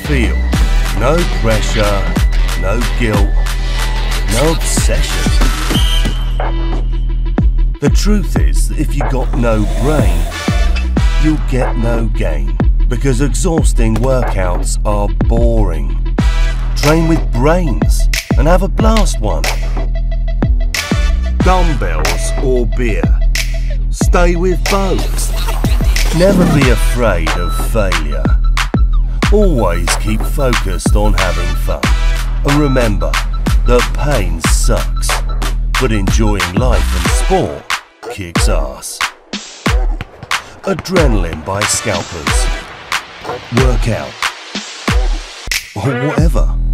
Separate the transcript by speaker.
Speaker 1: feel. No pressure, no guilt, no obsession. The truth is that if you got no brain, you'll get no gain, because exhausting workouts are boring. Train with brains and have a blast one. Dumbbells or beer, stay with both. Never be afraid of failure. Always keep focused on having fun. And remember that pain sucks, but enjoying life and sport kicks ass. Adrenaline by Scalpers. Workout. Or whatever.